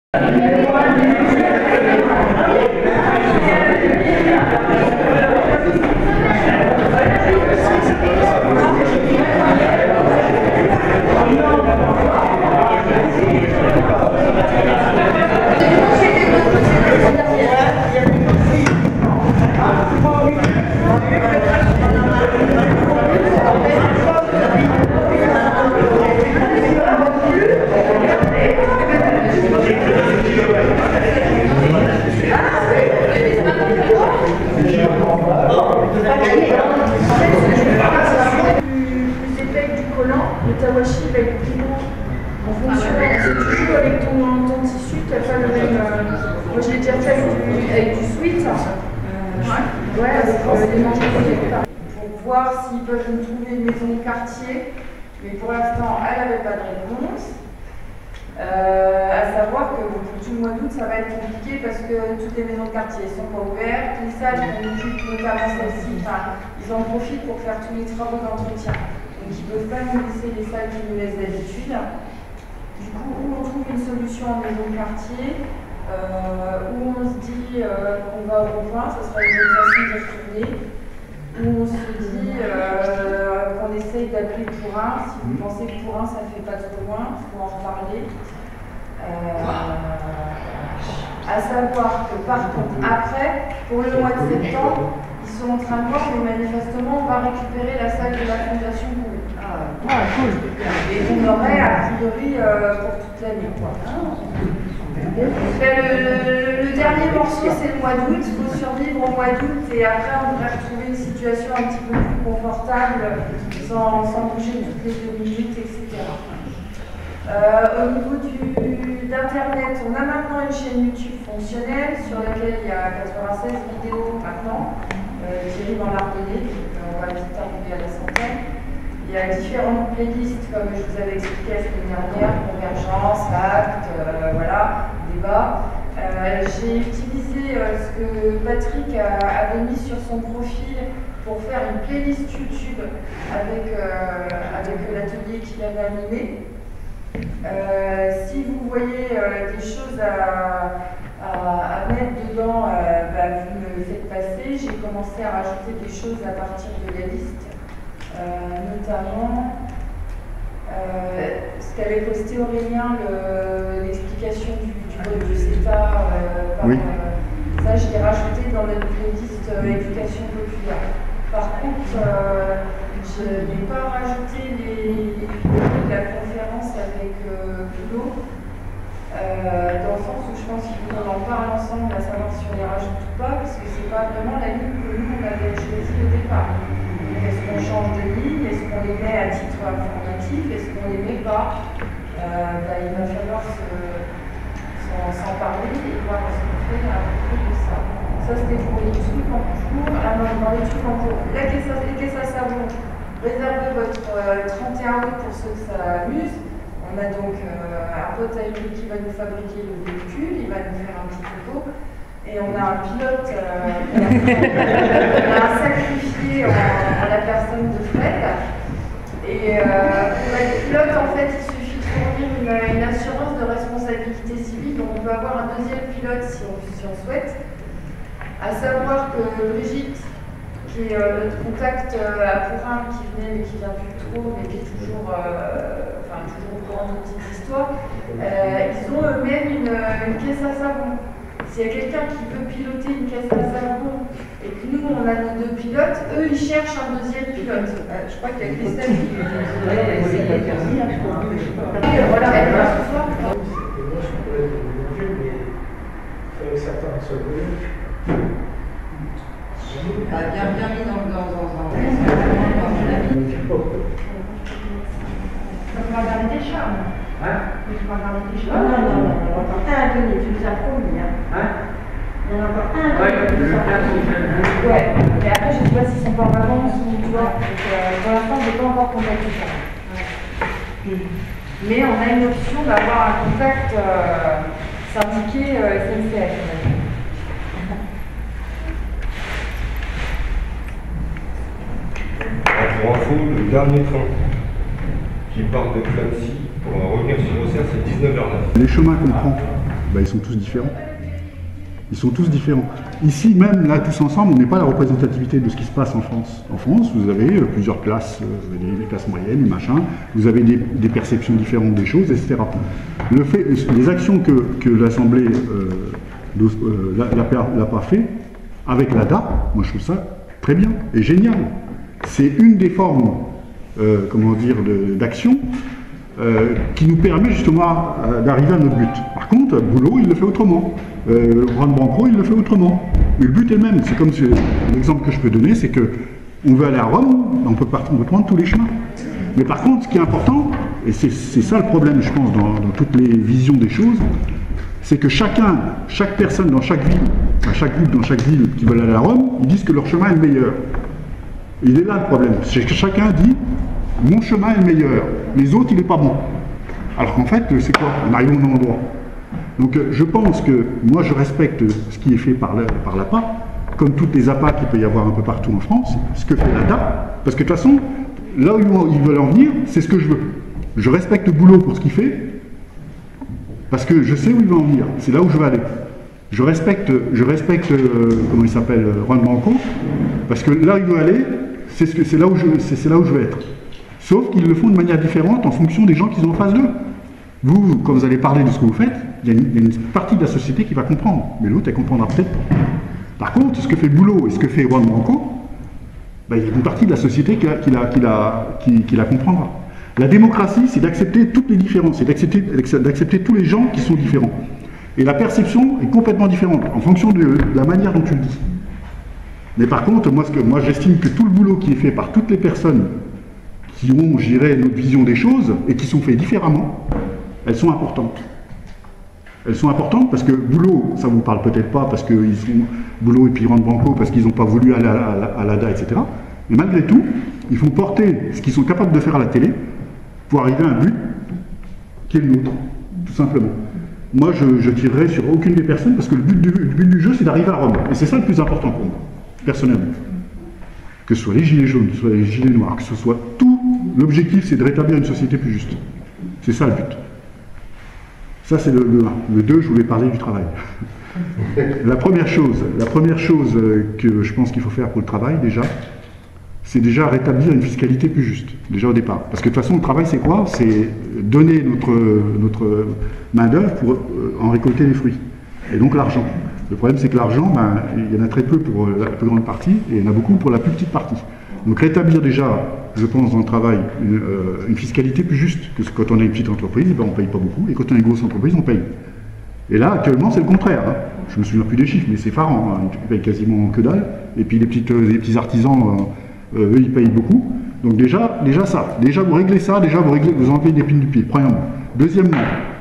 Le tawashi va être plus lourd en fonction, si tu joues avec ton tissu, tu n'as pas le même. Moi je l'ai déjà fait avec du sweat, ouais, avec des manches pour voir s'ils peuvent me trouver une maison de quartier, mais pour l'instant elle n'avait pas de réponse. À savoir que pour tout le mois d'août ça va être compliqué parce que toutes les maisons de quartier ne sont pas ouvertes, les salles qu'on occupe, notamment celle-ci, ils en profitent pour faire tous les travaux d'entretien. Donc ils ne peuvent pas nous laisser les salles qu'ils nous laissent d'habitude. Du coup, où on trouve une solution en maison de quartier, où on se dit qu'on va au revoir, ce sera une autre façon de retourner, où on se dit qu'on essaye d'appeler Pourin. Si vous pensez que Pourin ça ne fait pas trop loin, il faut en reparler. À savoir que par contre, après, pour le mois de septembre, ils sont en train de voir, mais manifestement, on va récupérer la salle de la Fondation Boulle. Cool. Et on aurait a priori pour toute l'année. Le dernier morceau, c'est le mois d'août. Il faut survivre au mois d'août et après, on devrait retrouver une situation un petit peu plus confortable, sans bouger toutes les 2 minutes, etc. Au niveau d'Internet, on a maintenant une chaîne YouTube fonctionnelle sur laquelle il y a 96 vidéos maintenant qui arrivent en l'Ardennais, on va vite arriver à la centaine. Il y a différentes playlists, comme je vous avais expliqué la semaine dernière, convergence, acte, voilà, débat. J'ai utilisé ce que Patrick avait mis sur son profil pour faire une playlist YouTube avec l'atelier qu'il avait animé. Si vous voyez des choses à mettre dedans, vous me le faites passer. J'ai commencé à rajouter des choses à partir de la liste, notamment ce qu'avait posté Aurélien, l'explication du vote du CETA. Oui. Ça, je l'ai rajouté dans notre playlist éducation populaire. Par contre, je n'ai pas rajouté les vidéos de la conférence avec Pilo, dans le sens où je pense qu'il faut qu'on en parle ensemble, à savoir si on les rajoute ou pas, parce que c'est pas vraiment la ligne que nous on avait choisie au départ. Est-ce qu'on change de ligne? Est-ce qu'on les met à titre informatif? Est-ce qu'on les met pas? Il va falloir s'en parler et voir ce qu'on fait à propos de ça. Ça c'était pour les trucs en cours. Dans les trucs en cours, les caisses à savon, réservez votre 31 août pour ceux que ça amuse. On a donc un pote à lui qui va nous fabriquer le véhicule, il va nous faire un petit topo. Et on a un pilote, on a un sacrifié en la personne de Fred. Et pour être pilote, en fait, il suffit de fournir une assurance de responsabilité civile. Donc on peut avoir un deuxième pilote si on souhaite. À savoir que Brigitte, qui est notre contact à Pourin, qui venait mais qui vient plus trop, mais qui est toujours au courant de petites histoires, ils ont eux-mêmes une caisse à savon. S'il y a quelqu'un qui veut piloter une caisse à savon et que nous on a nos 2 pilotes, eux ils cherchent un deuxième pilote. Je crois qu'il y a Christelle qui veut essayer de faire ça. Voilà, elle va ce soir. Bien mis dans on va regarder des chats. Je vais regarder des chats. Non, il y en a encore un à donner, tu nous as promis. Il y en a encore un à donner. Ouais, et après je ne sais pas s'ils sont pas en vacances ou tu vois. Pour l'instant, je n'ai pas encore contacté ça. Mais on a une option d'avoir un contact syndiqué SNCF. Pour info, le dernier train qui part de Clancy pour revenir sur Auxerre, c'est 19h09. Les chemins qu'on prend. ben, ils sont tous différents. Ils sont tous différents. Ici, même là, tous ensemble, on n'est pas la représentativité de ce qui se passe en France. En France, vous avez plusieurs classes, les classes moyennes, les machins, vous avez des perceptions différentes des choses, etc. Les actions que l'Assemblée n'a pas fait, avec l'ADA, moi je trouve ça très bien et génial. C'est une des formes, comment dire, d'action qui nous permet justement d'arriver à notre but. Par contre, Boulot, il le fait autrement. Juan Branco, il le fait autrement. Mais le but est le même. C'est comme l'exemple que je peux donner, c'est que on veut aller à Rome, on peut prendre tous les chemins. Mais par contre, ce qui est important, et c'est ça le problème, je pense, dans toutes les visions des choses, c'est que chaque personne dans chaque ville, enfin, chaque groupe dans chaque ville qui veulent aller à Rome, ils disent que leur chemin est le meilleur. Il est là le problème. C'est que chacun dit mon chemin est le meilleur, les autres il n'est pas bon. Alors qu'en fait, c'est quoi? On arrive au même endroit. Donc je pense que moi je respecte ce qui est fait par l'APA, comme toutes les APA qu'il peut y avoir un peu partout en France, ce que fait l'ADA, parce que de toute façon, là où ils veulent en venir, c'est ce que je veux. Je respecte Boulot pour ce qu'il fait, parce que je sais où il va en venir, c'est là où je veux aller. Je respecte comment il s'appelle, Juan Branco, parce que là où il veut aller, c'est là où je veux être. Sauf qu'ils le font de manière différente en fonction des gens qu'ils ont en face d'eux. Vous, quand vous allez parler de ce que vous faites, il y a une partie de la société qui va comprendre, mais l'autre, elle comprendra peut-être pas. Par contre, ce que fait Boulot et ce que fait Juan Branco, ben, il y a une partie de la société qui la comprendra. La démocratie, c'est d'accepter toutes les différences, c'est d'accepter tous les gens qui sont différents. Et la perception est complètement différente, en fonction de la manière dont tu le dis. Mais par contre, moi j'estime que tout le boulot qui est fait par toutes les personnes qui ont, je dirais, notre vision des choses, et qui sont faites différemment, elles sont importantes. Elles sont importantes parce que Boulot, ça vous parle peut-être pas, parce qu'ils sont Boulot et puis Juan Branco, parce qu'ils n'ont pas voulu aller à l'ADA, etc. Mais malgré tout, il faut porter ce qu'ils sont capables de faire à la télé pour arriver à un but qui est le nôtre, tout simplement. Moi, je tirerai sur aucune des personnes parce que le but du jeu, c'est d'arriver à Rome. Et c'est ça le plus important pour moi, personnellement. Que ce soit les gilets jaunes, que ce soit les gilets noirs, que ce soit tout, l'objectif, c'est de rétablir une société plus juste. C'est ça le but. Ça, c'est le 1. Le 2, je voulais parler du travail. La première chose que je pense qu'il faut faire pour le travail, déjà, c'est déjà rétablir une fiscalité plus juste, déjà au départ. Parce que de toute façon, le travail, c'est quoi? C'est donner notre main-d'œuvre pour en récolter les fruits. Et donc l'argent. Le problème, c'est que l'argent, ben, il y en a très peu pour la plus grande partie, et il y en a beaucoup pour la plus petite partie. Donc rétablir déjà, je pense, dans le travail, une fiscalité plus juste. Que quand on a une petite entreprise, ben, on ne paye pas beaucoup, et quand on a une grosse entreprise, on paye. Et là, actuellement, c'est le contraire. Hein. Je me souviens plus des chiffres, mais c'est effarant. Hein. Ils payent quasiment que dalle. Et puis les petits artisans, eux, ils payent beaucoup. Donc déjà ça. Déjà, vous réglez ça. Déjà, vous enlevez des l'épine du pied, premièrement. Deuxièmement,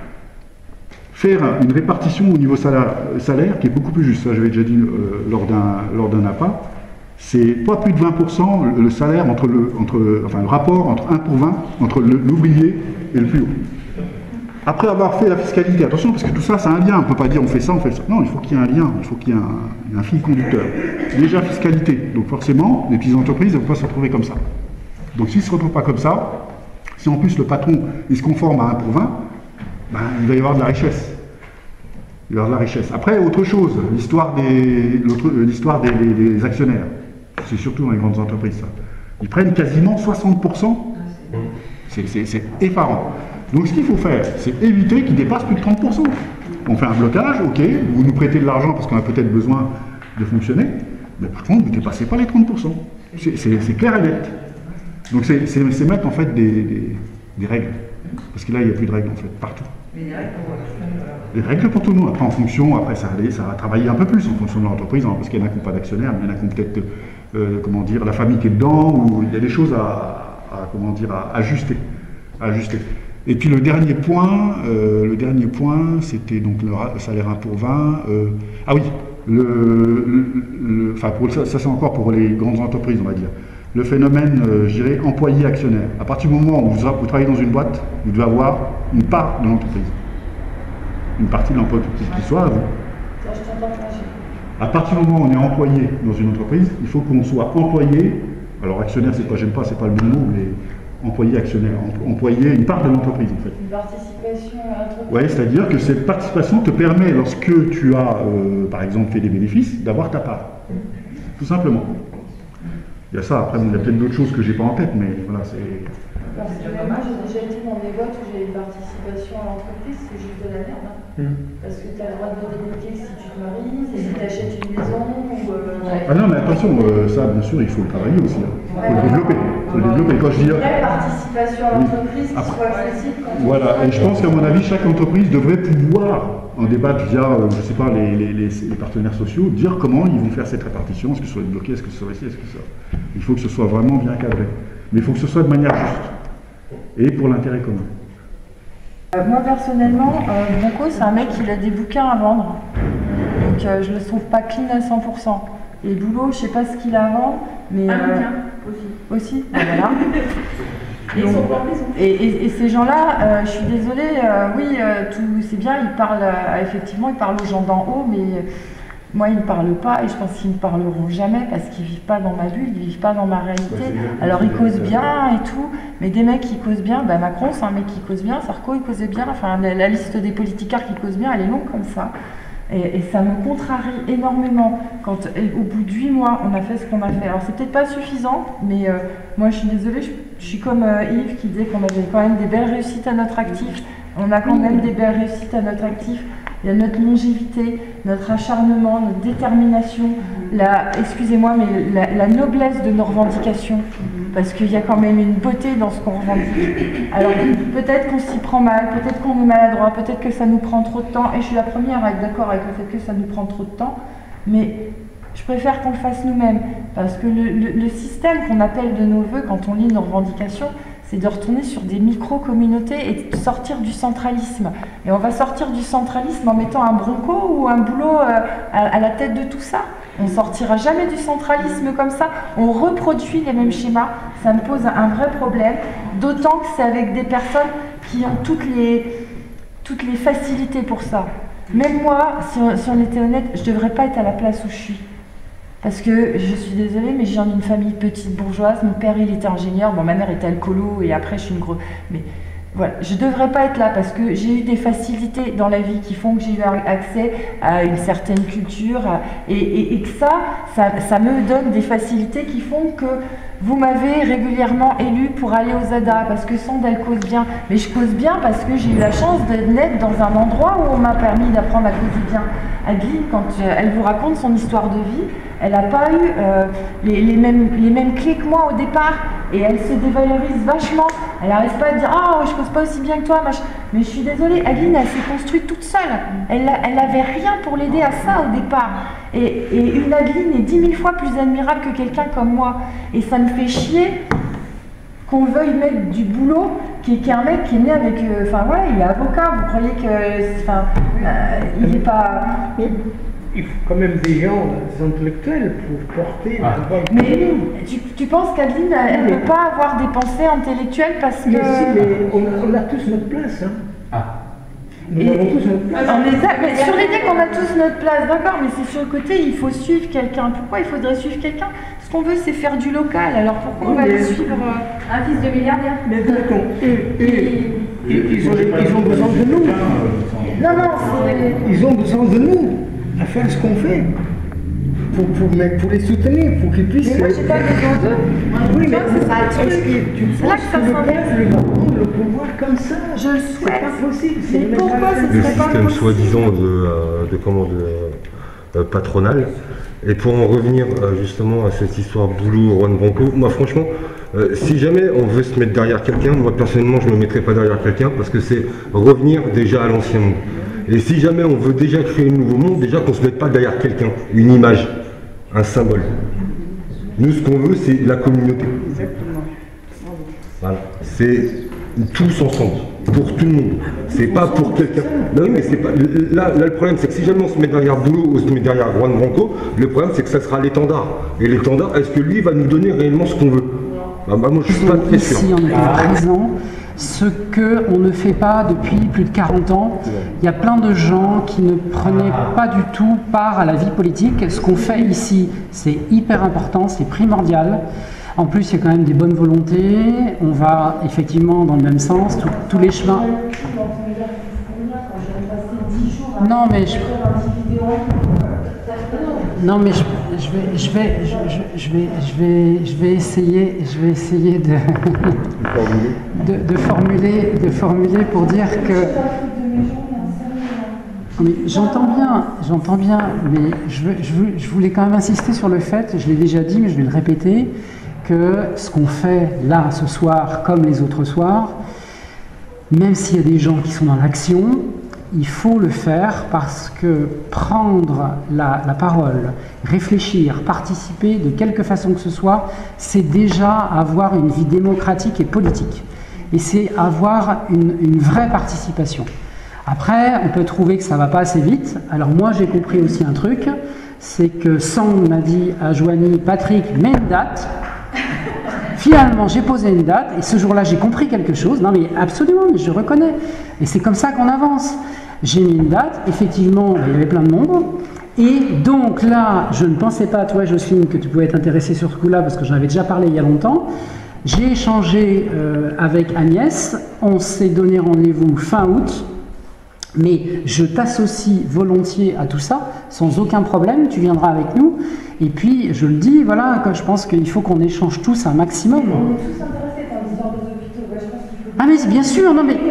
faire une répartition au niveau salaire qui est beaucoup plus juste. Ça, j'avais déjà dit lors d'un APA. C'est pas plus de 20% le salaire enfin le rapport entre 1 pour 20 entre l'ouvrier et le plus haut. Après avoir fait la fiscalité, attention parce que tout ça, c'est un lien. On ne peut pas dire on fait ça, on fait ça. Non, il faut qu'il y ait un lien, il faut qu'il y ait un fil conducteur. Déjà fiscalité. Donc forcément, les petites entreprises ne vont pas se retrouver comme ça. Donc s'ils ne se retrouvent pas comme ça, si en plus le patron il se conforme à 1 pour 20, ben, il va y avoir de la richesse. Il va y avoir de la richesse. Après, autre chose, l'histoire des actionnaires. C'est surtout dans les grandes entreprises, ça. Ils prennent quasiment 60%. C'est effarant. Donc ce qu'il faut faire, c'est éviter qu'ils dépassent plus de 30%. On fait un blocage, ok, vous nous prêtez de l'argent parce qu'on a peut-être besoin de fonctionner, mais par contre, vous ne dépassez pas les 30%. C'est clair et net. Donc c'est mettre en fait des règles. Parce que là, il n'y a plus de règles en fait, partout. Les règles pour tout le monde. Après, en fonction, après ça va travailler un peu plus en fonction de l'entreprise, hein, parce qu'il y en a qui n'ont pas d'actionnaire, mais il y en a qui ont peut-être, comment dire, la famille qui est dedans, ou il y a des choses à ajuster. Et puis le dernier point, c'était donc le salaire 1 pour 20. Ah oui, enfin ça c'est encore pour les grandes entreprises, on va dire. Le phénomène, je dirais, employé-actionnaire. À partir du moment où vous travaillez dans une boîte, vous devez avoir une part de l'entreprise. Une partie de l'entreprise qui soit à vous. À partir du moment où on est employé dans une entreprise, il faut qu'on soit employé. Alors actionnaire, j'aime pas, c'est pas le bon mot, mais employé actionnaire, employé une part de l'entreprise en fait. Une participation à l'entreprise. Oui, c'est-à-dire que cette participation te permet, lorsque tu as, par exemple, fait des bénéfices, d'avoir ta part. Tout simplement. Il y a ça, après il y a peut-être d'autres choses que j'ai pas en tête, mais voilà, c'est... Personnellement, j'ai déjà été dans des boîtes où j'avais une participation à l'entreprise, c'est juste de la merde. Parce que tu as le droit de voter des clés si tu te maries, si tu achètes une maison ou... Ah non, mais attention, ça, bien sûr, il faut le travailler aussi. Il faut le développer. Quand je dis... Une vraie participation à l'entreprise qui soit accessible. Voilà, et je pense qu'à mon avis, chaque entreprise devrait pouvoir en débattre via, je sais pas, les partenaires sociaux, dire comment ils vont faire cette répartition, est-ce que ce soit bloqué, est-ce que ce soit ici, est-ce que ça... Il faut que ce soit vraiment bien cadré. Mais il faut que ce soit de manière juste. Et pour l'intérêt commun. Moi personnellement, Bronco c'est un mec qui a des bouquins à vendre. Donc je le trouve pas clean à 100%. Et Boulot, je sais pas ce qu'il a à vendre, mais... Un bouquin aussi. Ben voilà. Et ces gens-là, je suis désolée, oui, c'est bien, ils parlent, effectivement, ils parlent aux gens d'en haut, mais moi, ils ne parlent pas, et je pense qu'ils ne parleront jamais, parce qu'ils ne vivent pas dans ma bulle, ils ne vivent pas dans ma réalité. Alors, ils causent bien et tout, mais des mecs qui causent bien, ben, Macron, c'est un mec qui cause bien, Sarko, il causait bien, enfin, la liste des politicards qui causent bien, elle est longue comme ça. Et ça me contrarie énormément quand, au bout de 8 mois, on a fait ce qu'on a fait. Alors, c'est peut-être pas suffisant, mais moi, je suis désolée, je suis comme Yves qui disait qu'on avait quand même des belles réussites à notre actif. On a quand même des belles réussites à notre actif. Il y a notre longévité, notre acharnement, notre détermination, excusez-moi, mais la noblesse de nos revendications. Parce qu'il y a quand même une beauté dans ce qu'on revendique. Alors peut-être qu'on s'y prend mal, peut-être qu'on est maladroit, peut-être que ça nous prend trop de temps, et je suis la première à être d'accord avec le fait que ça nous prend trop de temps, mais je préfère qu'on le fasse nous-mêmes, parce que le système qu'on appelle de nos voeux quand on lit nos revendications, c'est de retourner sur des micro-communautés et de sortir du centralisme. Et on va sortir du centralisme en mettant un Bronco ou un Boulot à la tête de tout ça. On ne sortira jamais du centralisme comme ça. On reproduit les mêmes schémas. Ça me pose un vrai problème. D'autant que c'est avec des personnes qui ont toutes les facilités pour ça. Même moi, si on était honnête, je ne devrais pas être à la place où je suis. Parce que je suis désolée, mais je viens d'une famille petite bourgeoise. Mon père, il était ingénieur. Bon, ma mère était alcoolo et après, je suis une grosse... Mais voilà, je ne devrais pas être là parce que j'ai eu des facilités dans la vie qui font que j'ai eu accès à une certaine culture et que ça me donne des facilités qui font que vous m'avez régulièrement élu pour aller aux ADA parce que Sand, elle cause bien. Mais je cause bien parce que j'ai eu la chance de naître dans un endroit où on m'a permis d'apprendre à causer bien. Adeline, quand elle vous raconte son histoire de vie, elle n'a pas eu les mêmes clés que moi au départ et elle se dévalorise vachement. Elle n'arrive pas à dire « Ah, je cause pas aussi bien que toi ». Mais je suis désolée, Adeline, elle s'est construite toute seule. Elle n'avait rien pour l'aider à ça au départ. Et une Adeline est 10 000 fois plus admirable que quelqu'un comme moi. Et ça me fait chier qu'on veuille mettre du Boulot, qui est un mec qui est né avec... Enfin, voilà, il est avocat, vous croyez que... il n'est pas... Il faut quand même des gens, des intellectuels pour porter... Mais tu penses qu'Adeline, elle ne peut pas avoir des pensées intellectuelles parce que... Mais si, mais on a tous notre place. Hein. Nous avons tous notre place. Mais sur l'idée qu'on a tous notre place, d'accord, mais c'est sur le côté, il faut suivre quelqu'un. Pourquoi il faudrait suivre quelqu'un? Ce qu'on veut, c'est faire du local. Alors pourquoi on va aller suivre un fils de milliardaire? Mais attends, ils ont besoin de nous. Non, ils ont besoin de nous à faire ce qu'on fait. Pour les soutenir, pour qu'ils puissent... Mais moi, j'ai pas besoin d'eux. Oui, mais c'est ça le truc. Tu penses que le peuple va prendre le pouvoir comme ça? Je le souhaite. C'est pas possible. Mais pourquoi ce Le serait pas système possible? soi-disant patronal. Et pour en revenir justement à cette histoire Boulot, Juan Branco, moi franchement, si jamais on veut se mettre derrière quelqu'un, moi personnellement je ne me mettrai pas derrière quelqu'un parce que c'est revenir déjà à l'ancien monde. Et si jamais on veut déjà créer un nouveau monde, déjà qu'on ne se mette pas derrière quelqu'un, une image, un symbole. Nous ce qu'on veut c'est la communauté. Voilà. C'est tous ensemble, pour tout le monde. C'est pas pour quelqu'un. Non oui, mais c'est pas. Là le problème c'est que si jamais on se met derrière Boulot ou on se met derrière Juan Branco, le problème c'est que ça sera l'étendard. Et l'étendard, est-ce que lui va nous donner réellement ce qu'on veut? Moi je suis pas très sûr. Ici en étant présent, ce qu'on ne fait pas depuis plus de 40 ans. Il y a plein de gens qui ne prenaient pas du tout part à la vie politique. Ce qu'on fait ici, c'est hyper important, c'est primordial. En plus, il y a quand même des bonnes volontés. On va effectivement dans le même sens. Tous les chemins. Non, mais je vais essayer de formuler pour dire que. Mais j'entends bien, mais je voulais quand même insister sur le fait, je l'ai déjà dit, mais je vais le répéter, que ce qu'on fait là, ce soir, comme les autres soirs, même s'il y a des gens qui sont dans l'action, il faut le faire parce que prendre la parole, réfléchir, participer de quelque façon que ce soit, c'est déjà avoir une vie démocratique et politique. Et c'est avoir une vraie participation. Après, on peut trouver que ça ne va pas assez vite. Alors moi, j'ai compris aussi un truc, c'est que Sand m'a dit à Joanie, Patrick, mets une date. Finalement, j'ai posé une date, et ce jour-là, j'ai compris quelque chose. Non mais absolument, mais je reconnais. Et c'est comme ça qu'on avance. J'ai mis une date, effectivement, il y avait plein de monde. Et donc là, je ne pensais pas, toi Jocelyne, que tu pouvais être intéressée sur ce coup-là, parce que j'en avais déjà parlé il y a longtemps. J'ai échangé avec Agnès, on s'est donné rendez-vous fin août. Mais je t'associe volontiers à tout ça, sans aucun problème, tu viendras avec nous. Et puis, je le dis, voilà, je pense qu'il faut qu'on échange tous un maximum. On est tous intéressés par l'histoire des hôpitaux. Je pense qu'il faut... Ah mais bien sûr, non mais...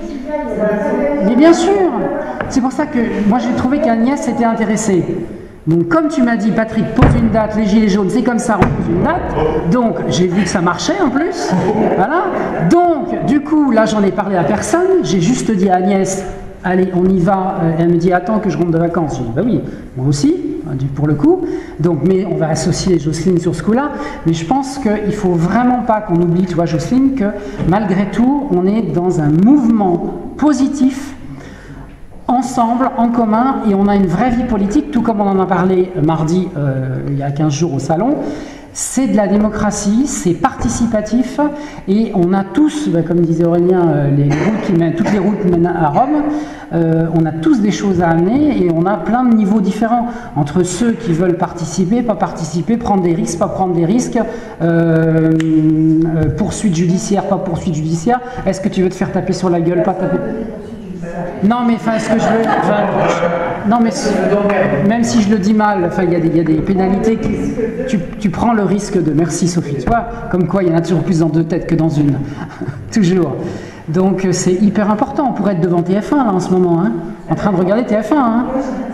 Mais bien sûr. C'est pour ça que moi j'ai trouvé qu'Agnès était intéressée. Donc comme tu m'as dit, Patrick, pose une date, les gilets jaunes, c'est comme ça, on pose une date. Donc j'ai vu que ça marchait en plus. Voilà. Donc du coup, là j'en ai parlé à personne. J'ai juste dit à Agnès, allez, on y va. Elle me dit, attends que je rentre de vacances. J'ai dit, bah oui, moi aussi, pour le coup. Donc, mais on va associer Jocelyne sur ce coup-là. Mais je pense qu'il ne faut vraiment pas qu'on oublie, tu vois, Jocelyne, que malgré tout, on est dans un mouvement positif, ensemble, en commun, et on a une vraie vie politique, tout comme on en a parlé mardi, il y a 15 jours au salon. C'est de la démocratie, c'est participatif, et on a tous, comme disait Aurélien, toutes les routes mènent à Rome, on a tous des choses à amener, et on a plein de niveaux différents, entre ceux qui veulent participer, pas participer, prendre des risques, pas prendre des risques, poursuite judiciaire, pas poursuite judiciaire, est-ce que tu veux te faire taper sur la gueule, pas taper... Non mais enfin ce que je veux, non mais même si je le dis mal, enfin il y a des pénalités tu prends le risque de, merci Sophie, tu vois, comme quoi il y en a toujours plus dans deux têtes que dans une, toujours. Donc c'est hyper important, on pourrait être devant TF1 là en ce moment, hein, en train de regarder TF1. Hein.